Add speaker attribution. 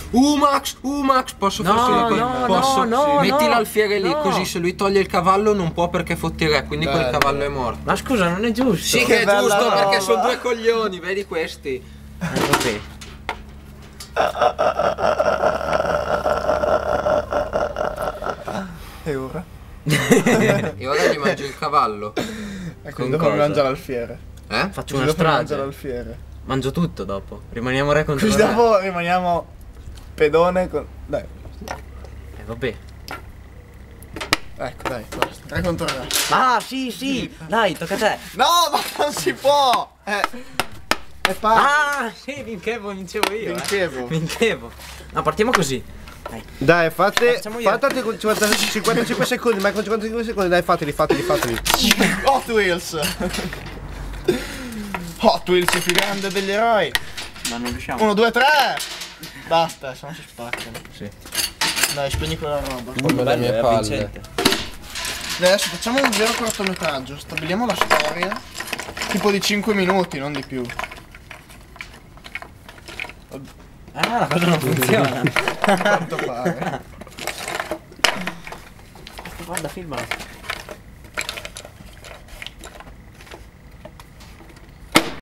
Speaker 1: Max, posso farti posso? Metti l'alfiere lì, così se lui toglie il cavallo non può perché fotti re, quindi quel cavallo è morto.
Speaker 2: Ma scusa, non è giusto.
Speaker 1: Sì che è giusto perché sono due coglioni, vedi questi.
Speaker 2: Vabbè.
Speaker 3: E ora?
Speaker 1: E ora gli mangio il cavallo.
Speaker 3: Ecco, dopo mi mangia l'alfiere.
Speaker 2: Faccio una
Speaker 3: Dopo mi mangia
Speaker 2: strage.
Speaker 3: l'alfiere.
Speaker 2: Mangio tutto dopo. Rimaniamo re contro
Speaker 3: Così
Speaker 2: re.
Speaker 3: dopo rimaniamo pedone con... Dai.
Speaker 2: Vabbè.
Speaker 3: Ecco, dai, basta. 3 contro 3.
Speaker 2: Ah, sì. Dai, tocca a te.
Speaker 3: No, ma non si può! È pari.
Speaker 2: Ah, sì, vincevo io. Vincevo. No, partiamo così.
Speaker 3: Dai, fate
Speaker 2: Facciamo io.
Speaker 3: altri 55 secondi, ma con 55 secondi, dai, fateli. Hot Wheels! Hot Wheels è più grande degli eroi.
Speaker 2: Ma non riusciamo.
Speaker 3: 1, 2, 3! Basta, se no si spaccano.
Speaker 2: Sì.
Speaker 3: Dai, spegni quella roba.
Speaker 1: Come le mie palle.
Speaker 3: Adesso facciamo un vero cortometraggio, stabiliamo la storia. Tipo di 5 minuti, non di più.
Speaker 2: Ah, la cosa non funziona.
Speaker 3: A quanto pare.
Speaker 2: Guarda, filmala.